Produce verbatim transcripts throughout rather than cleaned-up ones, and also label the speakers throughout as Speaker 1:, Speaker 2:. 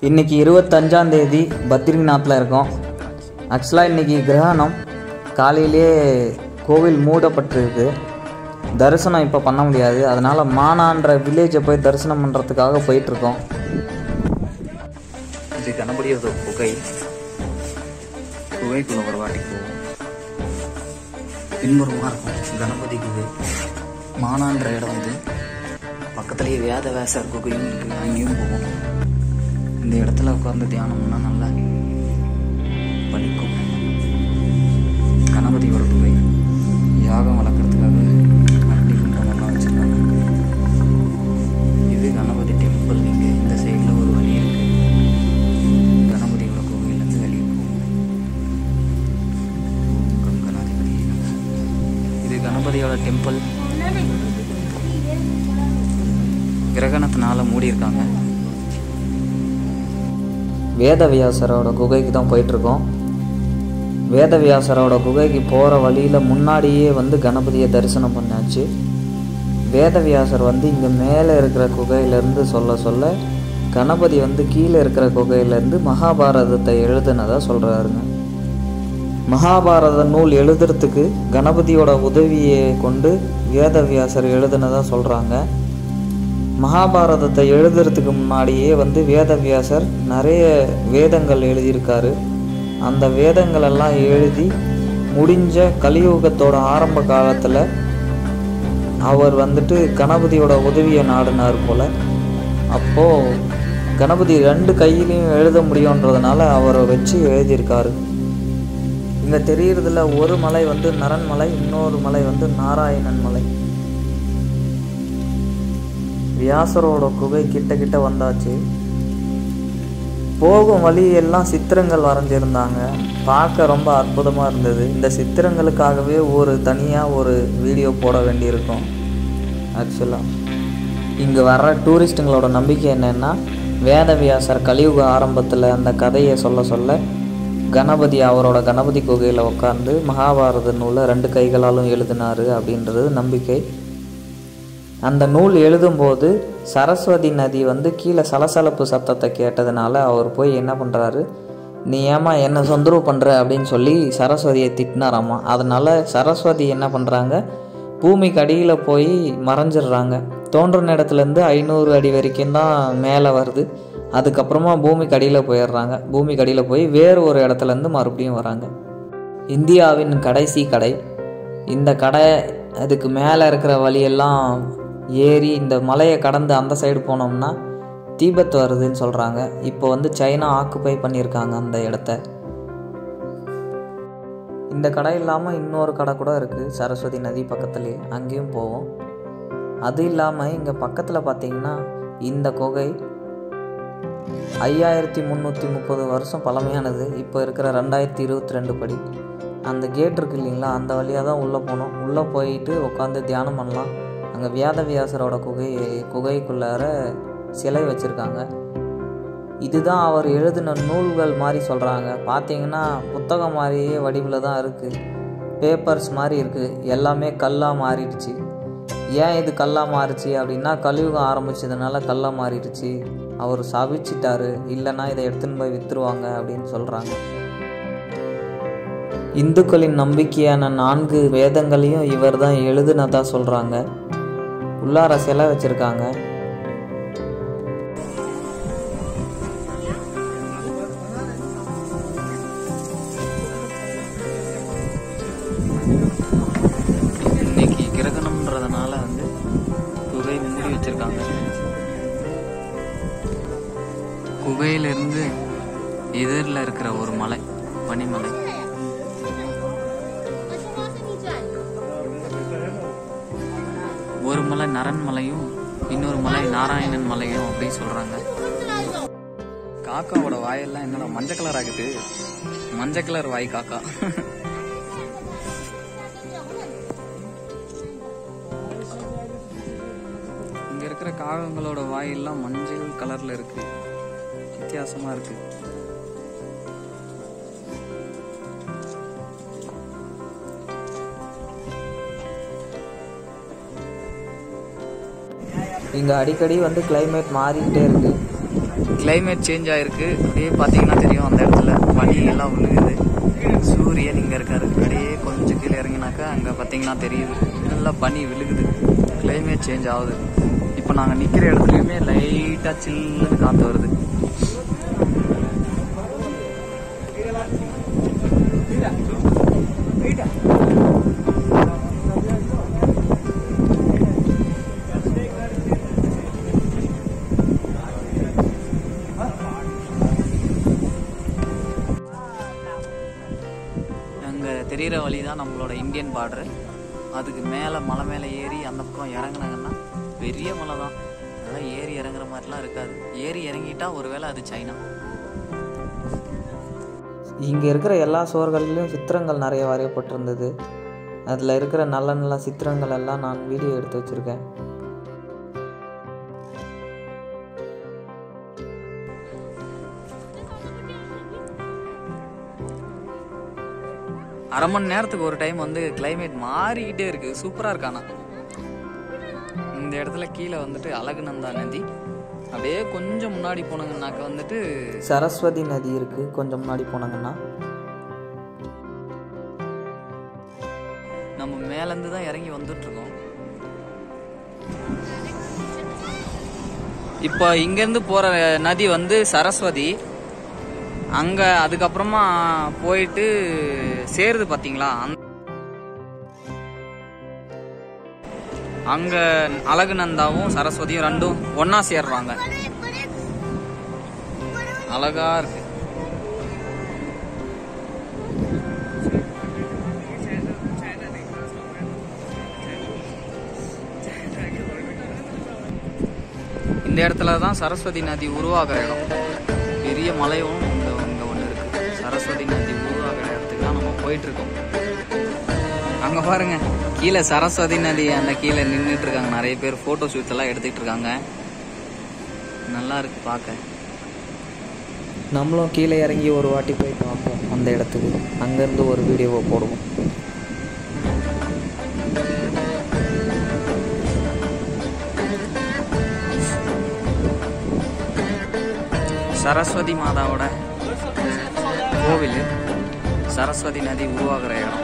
Speaker 1: இன்றைக்கி இருபத்தஞ்சாம் தேதி பத்ரிநாத்தில் இருக்கோம். ஆக்சுவலாக இன்றைக்கி கிரகணம். காலையிலே கோவில் மூடப்பட்டிருக்கு. தரிசனம் இப்போ பண்ண முடியாது. அதனால் மானான்ற வில்லேஜை போய் தரிசனம் பண்ணுறதுக்காக போயிட்டுருக்கோம்.
Speaker 2: இது கணபதியோட குகை. குகைக்குள்ள ஒரு வாட்டி போவோம். பின்புறமாக இருக்கும் கணபதி குகை. மானான்ற இடம் வந்து பக்கத்துலேயே வேதவியாசர் குகையும் இருக்குது. அங்கேயும் போவோம். இந்த இடத்துல உட்கார்ந்து தியானம்னா நல்லா பலிக்கும். கணபதியோட குகை. யாகம் வளர்க்குறதுக்காக அண்டி குண்டமெல்லாம் வச்சுருக்காங்க. இது கணபதி டெம்பிள். இங்கே இந்த சைடில் ஒரு வழி இருக்குது. கணபதியோட கோவிலேருந்து வெளியே போவோம். கணபதி. இது கணபதியோட டெம்பிள். கிரகணத்தினால மூடியிருக்காங்க.
Speaker 1: வேதவியாசரோட குகைக்கு தான் போயிட்டுருக்கோம். வேதவியாசரோட குகைக்கு போகிற வழியில் முன்னாடியே வந்து கணபதியை தரிசனம் பண்ணாச்சு. வேதவியாசர் வந்து இங்கே மேலே இருக்கிற குகையிலேருந்து சொல்ல சொல்ல கணபதி வந்து கீழே இருக்கிற குகையிலேருந்து மகாபாரதத்தை எழுதுனதாக சொல்கிறாருங்க. மகாபாரத நூல் எழுதுறதுக்கு கணபதியோட உதவியை கொண்டு வேதவியாசர் எழுதுனதாக சொல்கிறாங்க. மகாபாரதத்தை எழுதுறதுக்கு முன்னாடியே வந்து வேதவியாசர் நிறைய வேதங்கள் எழுதியிருக்காரு. அந்த வேதங்களெல்லாம் எழுதி முடிஞ்ச கலியுகத்தோட ஆரம்ப காலத்தில் அவர் வந்துட்டு கணபதியோட உதவியை நாடினார் போல். அப்போது கணபதி ரெண்டு கையிலையும் எழுத முடியுன்றதுனால அவரை வச்சு எழுதியிருக்காரு. இங்கே தெரிகிறதுல ஒரு மலை வந்து நரன்மலை, இன்னொரு மலை வந்து நாராயணன் மலை. வியாசரோட குகை கிட்ட கிட்ட வந்தாச்சு. போகும் வழியெல்லாம் சித்திரங்கள் வரைஞ்சிருந்தாங்க. பார்க்க ரொம்ப அற்புதமாக இருந்தது. இந்த சித்திரங்களுக்காகவே ஒரு தனியாக ஒரு வீடியோ போட வேண்டியிருக்கும். ஆக்சுவலாக இங்கே வர்ற டூரிஸ்ட்டுங்களோட நம்பிக்கை என்னென்னா, வேதவியாசர் கலியுக ஆரம்பத்தில் அந்த கதையை சொல்ல சொல்ல கணபதி அவரோட கணபதி குகையில் உட்காந்து மகாபாரத நூலை ரெண்டு கைகளாலும் எழுதினார் அப்படின்றது நம்பிக்கை. அந்த நூல் எழுதும்போது சரஸ்வதி நதி வந்து கீழே சலசலப்பு சத்தத்தை கேட்டதுனால அவர் போய் என்ன பண்ணுறாரு, நீ ஏமா என்ன தொந்தரவு பண்ணுற அப்படின்னு சொல்லி சரஸ்வதியை திட்டினாராமா. அதனால் சரஸ்வதி என்ன பண்ணுறாங்க, பூமிக்கு அடியில் போய் மறைஞ்சிடுறாங்க. தோன்றின இடத்துலேருந்து ஐநூறு அடி வரைக்கும் தான் மேலே வருது. அதுக்கப்புறமா பூமிக்கு அடியில் போயிடுறாங்க. பூமிக்கு அடியில் போய் வேறு ஒரு இடத்துலேருந்து மறுபடியும் வராங்க. இந்தியாவின் கடைசி கடை இந்த கடை. அதுக்கு மேலே இருக்கிற வழியெல்லாம் ஏறி இந்த மலையை கடந்து அந்த சைடு போனோம்னா தீபத் வருதுன்னு சொல்கிறாங்க. இப்போ வந்து சைனா ஆக்குப்பை பண்ணியிருக்காங்க அந்த இடத்த. இந்த கடை இல்லாமல் இன்னொரு கடை கூட இருக்குது சரஸ்வதி நதி பக்கத்துலேயே. அங்கேயும் போவோம். அது இல்லாமல் இங்கே பக்கத்தில் பார்த்திங்கன்னா இந்த குகை ஐயாயிரத்தி முந்நூற்றி முப்பது வருஷம் பழமையானது. இப்போ இருக்கிற ரெண்டாயிரத்தி இருபத்தி ரெண்டு படி. அந்த கேட் இருக்குது இல்லைங்களா, அந்த வழியாக தான் உள்ளே போகணும். உள்ளே போயிட்டு உட்காந்து தியானம் பண்ணலாம். அங்கே வேதவியாசரோட குகை குகைக்குள்ளார சிலை வச்சுருக்காங்க. இதுதான் அவர் எழுதின நூல்கள் மாதிரி சொல்கிறாங்க. பார்த்தீங்கன்னா புத்தகம் மாதிரியே வடிவில் தான் இருக்குது. பேப்பர்ஸ் மாதிரி இருக்குது. எல்லாமே கல்லாக மாறிடுச்சு. ஏன் இது கல்லாக மாறிச்சு அப்படின்னா, கலியுகம் ஆரம்பிச்சதுனால கல்லாக மாறிடுச்சு. அவர் சபிச்சிட்டாரு, இல்லைன்னா இதை எடுத்துன்னு போய் விற்றுருவாங்க அப்படின்னு சொல்கிறாங்க. இந்துக்களின் நம்பிக்கையான நான்கு வேதங்களையும் இவர் தான் எழுதுனதா சொல்கிறாங்க. உள்ளார சிலை வச்சுருக்காங்க. இன்னைக்கு கிரகணம்ன்றதுனால வந்து குகை மூடி வச்சுருக்காங்க. குகையிலிருந்து எதிரில் இருக்கிற ஒரு மலை, பனிமலை. ஒரு மலை நரன் மலையும் இன்னொரு மலை நாராயணன் மலையும் அப்படின்னு சொல்றாங்க. காக்காவோட வாயெல்லாம் என்னடா மஞ்சள் கலர் ஆகுது. மஞ்சள் கலர் வாய் காக்கா. இங்க இருக்கிற காகங்களோட வாயெல்லாம் மஞ்சள் கலர்ல இருக்கு. வித்தியாசமா இருக்கு. இங்கே அடிக்கடி வந்து கிளைமேட் மாறிக்கிட்டே இருக்குது.
Speaker 2: கிளைமேட் சேஞ்ச் ஆயிருக்கு. அப்படியே பார்த்தீங்கன்னா தெரியும் அந்த இடத்துல பனி எல்லாம் விழுகுது. சூரியன் இங்கே இருக்காரு. அப்படியே கொஞ்சம் கீழே இறங்கினாக்கா அங்கே பார்த்தீங்கன்னா தெரியுது நல்லா பனி விழுகுது. கிளைமேட் சேஞ்ச் ஆகுது. இப்போ நாங்கள் நிற்கிற இடத்துலையுமே லைட்டாக சில்லுன்னு காற்று வருது. தெரிகிற வழி தான் நம்மளோட இந்தியன் பார்டரு. அதுக்கு மேலே மலை மேலே ஏறி அந்த பக்கம் இறங்குனாங்கன்னா பெரிய மலை தான். அதெல்லாம் ஏறி இறங்குற மாதிரிலாம் இருக்காது. ஏறி இறங்கிட்டா ஒருவேளை அது சைனா.
Speaker 1: இங்கே இருக்கிற எல்லா சுவர்கள்லேயும் சித்திரங்கள் நிறைய வரையப்பட்டிருந்தது. அதில் இருக்கிற நல்ல நல்ல சித்திரங்கள் எல்லாம் நான் வீடியோ எடுத்து வச்சுருக்கேன்.
Speaker 2: அரை மணி நேரத்துக்கு ஒரு டைம் வந்து கிளைமேட் மாறிக்கிட்டே இருக்கு. சூப்பராக இருக்கானா. இந்த இடத்துல கீழே வந்துட்டு அழகுநந்தா நதி. அப்படியே கொஞ்சம் முன்னாடி போனாங்கன்னாக்க வந்துட்டு
Speaker 1: சரஸ்வதி நதி இருக்கு. கொஞ்சம் முன்னாடி போனாங்கன்னா
Speaker 2: நம்ம மேலேருந்து தான் இறங்கி வந்துட்டு இருக்கோம். இப்போ இங்கேருந்து போகிற நதி வந்து சரஸ்வதி. அங்கே அதுக்கப்புறமா போயிட்டு சேருது பார்த்தீங்களா, அங்கே அழகுநந்தாவும் சரஸ்வதியும் ரெண்டும் ஒன்றா சேர்றாங்க. அழகா இருக்கு. இந்த இடத்துல தான் சரஸ்வதி நதி உருவாகிற இடம். பெரிய மலையும் இங்கே இங்கே ஒன்று இருக்குது. சரஸ்வதி நதி உருவாகிற இடத்துக்கு தான் நம்ம போயிட்டுருக்கோம். அங்கே பாருங்க, கீழே சரஸ்வதி நதி அந்த கீழே நின்றுட்டு இருக்காங்க. நிறைய பேர் ஃபோட்டோ ஷூட்ஸ் எல்லாம் எடுத்துக்கிட்டு இருக்காங்க. நல்லா இருக்கு பார்க்க.
Speaker 1: நம்மளும் கீழே இறங்கி ஒரு வாட்டி போய் பார்ப்போம் அந்த இடத்துக்கு. அங்கேருந்து ஒரு வீடியோவை போடுவோம்.
Speaker 2: சரஸ்வதி மாதாவோட கோவில், சரஸ்வதி நதி உருவாகிற இடம்.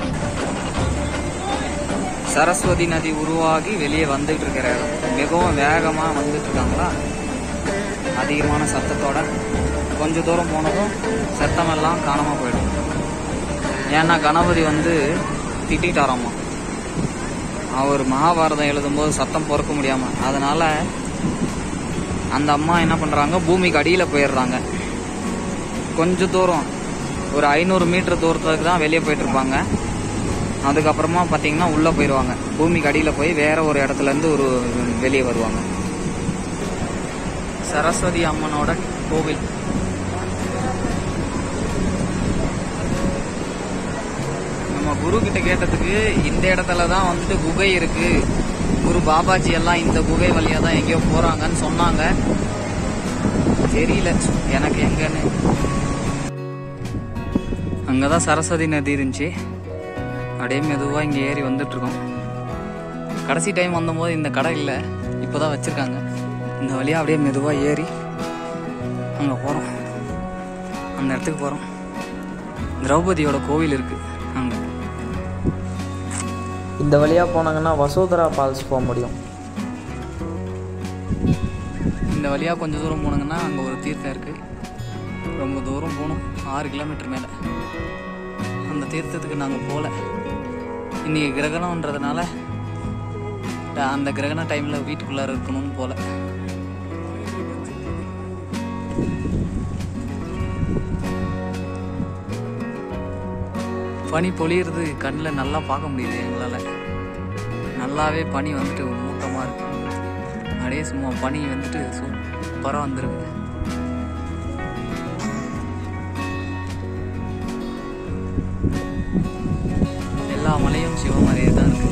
Speaker 2: சரஸ்வதி நதி உருவாகி வெளியே வந்துட்டு இருக்கிற இடம். மிகவும் வேகமாக வந்துட்டு இருக்காங்களா, அதிகமான சத்தத்தோட. கொஞ்ச தூரம் போனதும் சத்தமெல்லாம் காணாமல் போயிடும். ஏன்னா கணபதி வந்து திட்டாராமா. அவர் மகாபாரதம் எழுதும்போது சத்தம் பொறுக்க முடியாமல், அதனால அந்த அம்மா என்ன பண்ணுறாங்க, பூமிக்கு அடியில் போயிடுறாங்க. கொஞ்ச தூரம் ஒரு ஐநூறு மீட்டர் தூரத்துக்கு தான் வெளியே போயிட்டு இருப்பாங்க. அதுக்கப்புறமா பார்த்தீங்கன்னா உள்ளே போயிடுவாங்க. பூமிக்கு அடியில் போய் வேற ஒரு இடத்துலேருந்து ஒரு வெளியே வருவாங்க. சரஸ்வதி அம்மனோட கோவில். நம்ம குரு கிட்ட கேட்டதுக்கு இந்த இடத்துல தான் வந்துட்டு குகை இருக்கு, குரு பாபாஜி எல்லாம் இந்த குகை வழியா தான் எங்கேயோ போறாங்கன்னு சொன்னாங்க. தெரியல எனக்கு எங்கன்னு. அங்கதான் சரஸ்வதி நதி இருந்துச்சு. அப்படியே மெதுவா இங்க ஏறி வந்துட்டு இருக்கோம். கடைசி டைம் வந்தபோது இந்த கடை இல்லை, இப்போதான் வச்சிருக்காங்க. இந்த வழியா அப்படியே மெதுவா ஏறி அங்க போறோம். அந்த இடத்துக்கு போறோம். திரௌபதியோட கோவில் இருக்கு அங்க.
Speaker 1: இந்த வழியாக போனாங்கன்னா வசோதரா ஃபால்ஸ் போக முடியும்.
Speaker 2: இந்த வழியாக கொஞ்சம் தூரம் போனாங்கன்னா அங்கே ஒரு தீர்த்தம் இருக்குது. ரொம்ப தூரம் போகணும், ஆறு கிலோமீட்டர் மேலே. அந்த தீர்த்தத்துக்கு நாங்கள் போகல. இன்றைக்கி கிரகணம்ன்றதுனால அந்த கிரகண டைமில் வீட்டுக்குள்ளார இருக்கணும்னு போகல. பனி பொழியிறது கண்ணில் நல்லா பார்க்க முடியுது எங்களால். நல்லாவே பனி வந்துட்டு மூட்டமாக இருக்கு. அப்படியே சும்மா பனி வந்துட்டு சூப்பராக வந்துருக்கு. எல்லா மலையும் சிவமலையே தான் இருக்கு.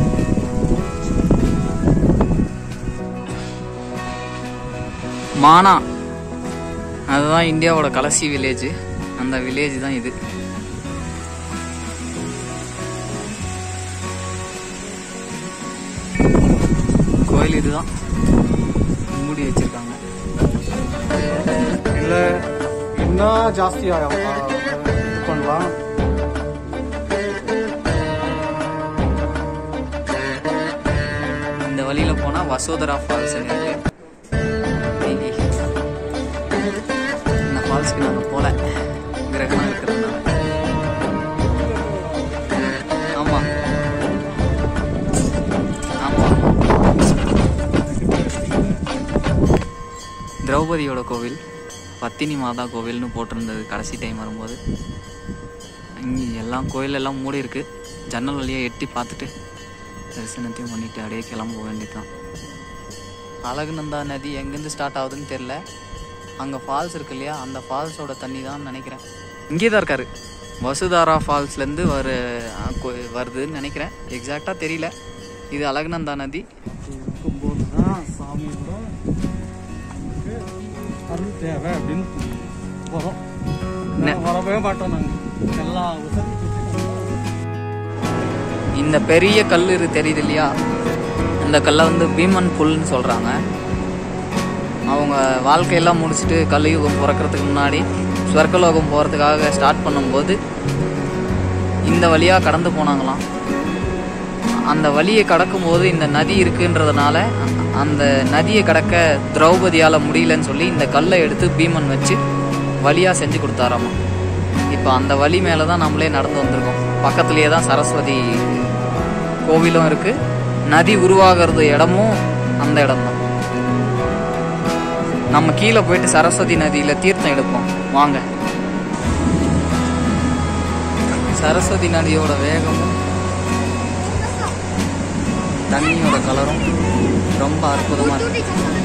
Speaker 2: மானா அதுதான் இந்தியாவோட கடைசி வில்லேஜ். அந்த வில்லேஜ் தான் இது. கோயில் இதுதான் மூடி வச்சிருக்காங்க.
Speaker 3: இல்லை இன்னும் ஜாஸ்தியாக இது பண்ணலாம்.
Speaker 2: இந்த வழியில போனா வசோதரா ஃபால்ஸ் இருக்கு. இந்த ஃபால்ஸ்க்கு நாங்க போல கிரகணம் இருக்கிறதுனால. ஆமா ஆமா திரௌபதியோட கோவில் பத்தினி மாதா கோவில்னு போட்டிருந்தது கடைசி டைம் வரும்போது. இங்கே எல்லாம் கோயில் எல்லாம் மூடி இருக்கு. ஜன்னல் வழியாக எட்டி பார்த்துட்டு தரிசனத்தையும் பண்ணிட்டு அப்படியே கிளம்ப வேண்டியதுதான். அழகுநந்தா நதி எங்கேருந்து ஸ்டார்ட் ஆகுதுன்னு தெரில. அங்கே ஃபால்ஸ் இருக்கு இல்லையா, அந்த ஃபால்ஸோட தண்ணி தான் நினைக்கிறேன். இங்கே தான் இருக்காரு. வசுதாரா ஃபால்ஸ்லேருந்து வரு வருதுன்னு நினைக்கிறேன். எக்ஸாக்டாக தெரியல. இது அழகுநந்தா நதி.
Speaker 3: இருக்கும்போது தான் சாமியோட அருள் தேவை அப்படின்னு வரோம். வரவே மாட்டோம் நாங்கள் எல்லா வசதி.
Speaker 2: இந்த பெரிய கல் தெரியுது இல்லையா, இந்த கல்லை வந்து பீமன் புல்னு சொல்கிறாங்க. அவங்க வாழ்க்கையெல்லாம் முடிச்சுட்டு கலியுகம் பிறக்கிறதுக்கு முன்னாடி ஸ்வர்கலோகம் போகிறதுக்காக ஸ்டார்ட் பண்ணும்போது இந்த வழியாக கடந்து போனாங்களாம். அந்த வழியை கடக்கும்போது இந்த நதி இருக்குன்றதுனால அந்த நதியை கடக்க திரௌபதியால் முடியலன்னு சொல்லி இந்த கல்லை எடுத்து பீமன் வச்சு வழியாக செஞ்சு கொடுத்தாராமா. இப்போ அந்த வழி மேலே தான் நம்மளே நடந்து வந்திருக்கோம். பக்கத்துலேயே தான் சரஸ்வதி கோவிலும் இருக்குது. நதி உருவாகிறது இடமும் அந்த இடம் தான். நம்ம கீழே போயிட்டு சரஸ்வதி நதியில் தீர்த்தம் எடுப்போம் வாங்க. சரஸ்வதி நதியோட வேகமும் தண்ணியோட கலரும் ரொம்ப அற்புதமா இருக்கு.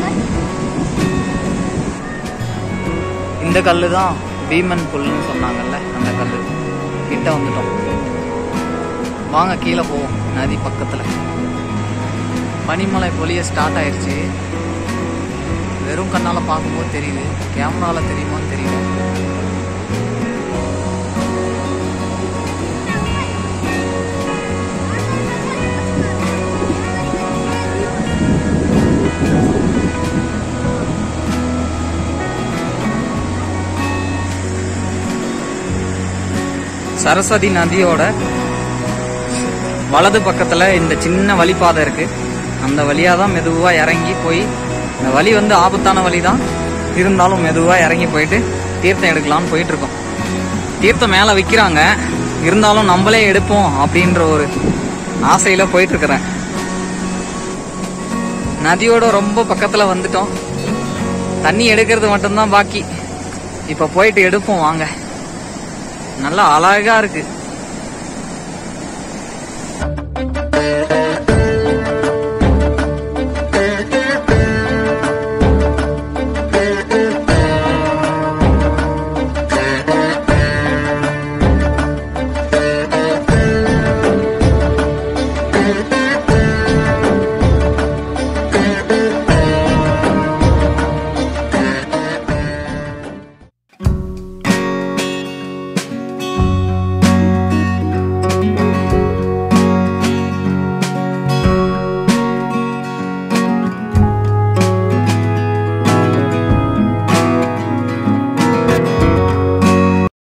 Speaker 2: இந்த கல்லு தான் பீமன் புல்லுன்னு சொன்னாங்கல்ல, அந்த கல்லு கிட்ட வந்துட்டோம். வாங்க கீழே போவோம். நதி பக்கத்துல பனிமலை பொழிய ஸ்டார்ட் ஆயிடுச்சு. வெறும் கண்ணால பார்க்கும்போது தெரியுது, கேமரால தெரியுமான்னு தெரியல. சரஸ்வதி நதியோட வலது பக்கத்துல இந்த சின்ன வழிபாதை இருக்கு. அந்த வழியா தான் மெதுவா இறங்கி போய், இந்த வழி வந்து ஆபத்தான வழி தான் இருந்தாலும் மெதுவா இறங்கி போயிட்டு தீர்த்தம் எடுக்கலாம்னு போயிட்டு இருக்கோம். தீர்த்தம் மேல விற்கிறாங்க, இருந்தாலும் நம்மளே எடுப்போம் அப்படின்ற ஒரு ஆசையில போயிட்டு இருக்கிறேன். நதியோட ரொம்ப பக்கத்துல வந்துட்டோம். தண்ணி எடுக்கிறது மட்டும்தான் பாக்கி. இப்ப போயிட்டு எடுப்போம் வாங்க. நல்லா அழகா இருக்கு.